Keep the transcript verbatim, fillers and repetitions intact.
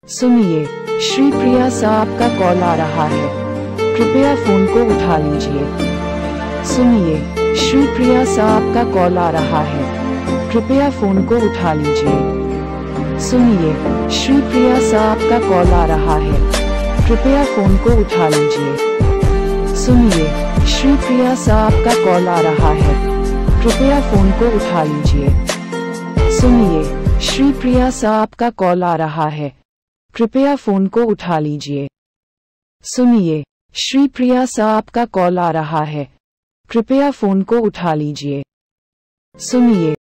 सुनिए, श्री प्रिया साहब का कॉल आ रहा है, कृपया फोन को उठा लीजिए। सुनिए, श्री प्रिया साहब का कॉल आ रहा है, कृपया फोन को उठा लीजिए। सुनिए, श्री प्रिया साहब का कॉल आ रहा है, कृपया फोन को उठा लीजिए। सुनिए, श्री प्रिया साहब का कॉल आ रहा है, कृपया फोन को उठा लीजिए। सुनिए, श्री प्रिया साहब का कॉल आ रहा है, कृपया फोन को उठा लीजिए। सुनिए, श्री प्रिया साहब का कॉल आ रहा है, कृपया फोन को उठा लीजिए। सुनिए